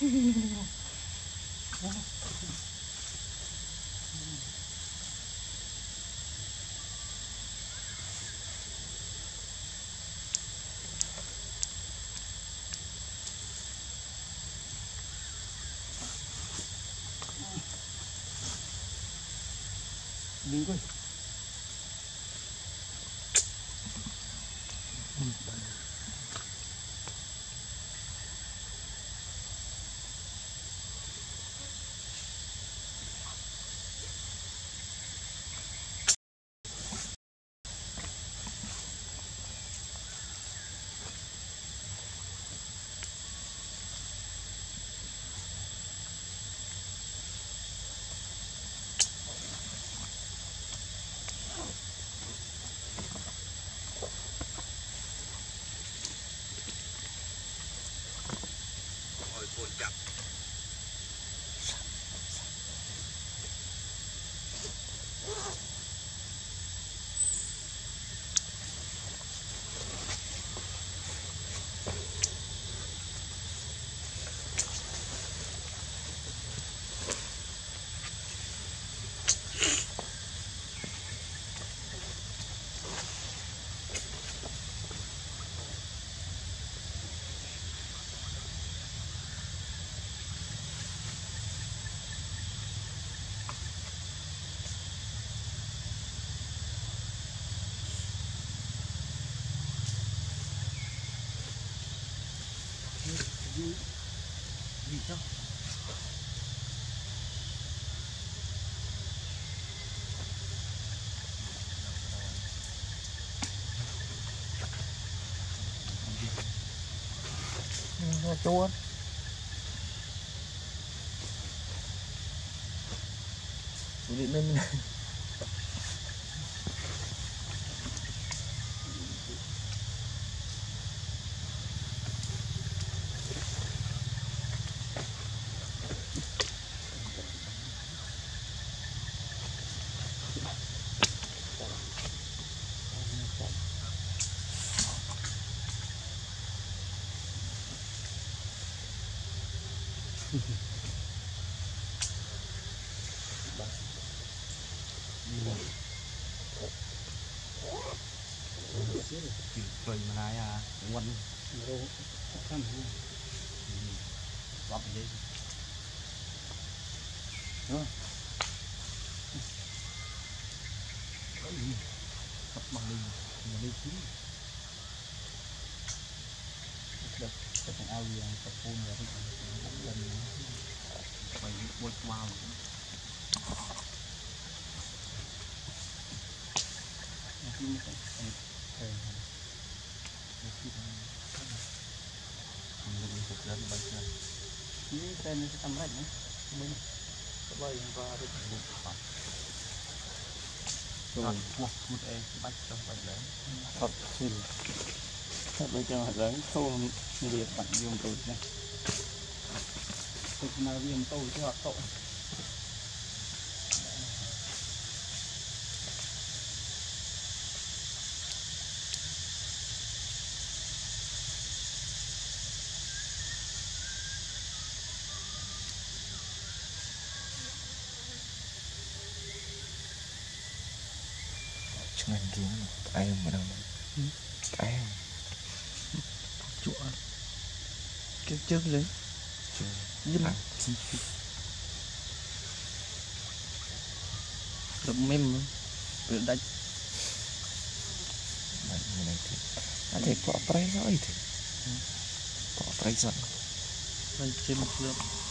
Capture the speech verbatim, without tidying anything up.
Đừng coi. Gì gì chứ? Nó chua. Chú định lên này. Rồi mà này à, quanh đâu khăn hả? Bắp vậy. Đó. Bắp bằng đi, mà đi chín. Được, cái thằng ao gì tập phun rồi cái thằng lần phải bôi vào. Ini kan kayak ini saya nasi tambahan ya, banyak. Coba yang baru buka. Coba buat buat eh baca coba deh. Hot sil. Coba coba deh. Thâu liệt bạn dùng rồi nhé. Thực nào dùng tôi chứ hoạt động. Jangan gini, ayam mana? Ayam. Chuột. Cái trước đấy. Dâm. Đập mềm luôn. Rồi đánh. Mạnh như này thì anh thấy có prey rồi thì có prey rồi. Anh chim một lượng.